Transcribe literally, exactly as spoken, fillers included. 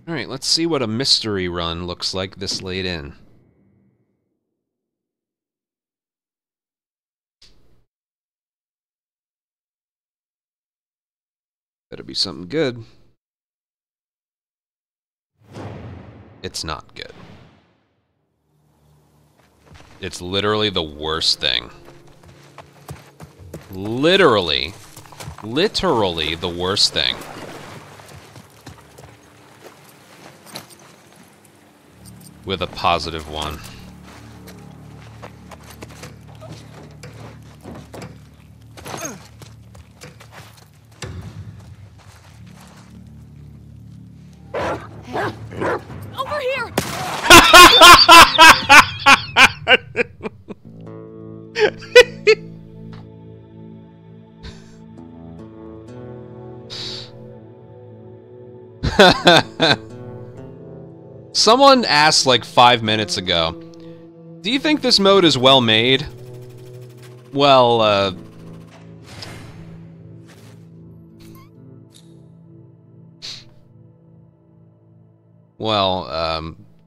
Alright, let's see what a mystery run looks like this late in. Better be something good. It's not good. It's literally the worst thing. Literally. Literally the worst thing. With a positive one. Over here! Someone asked like five minutes ago, do you think this mode is well made? Well, uh... Well, um...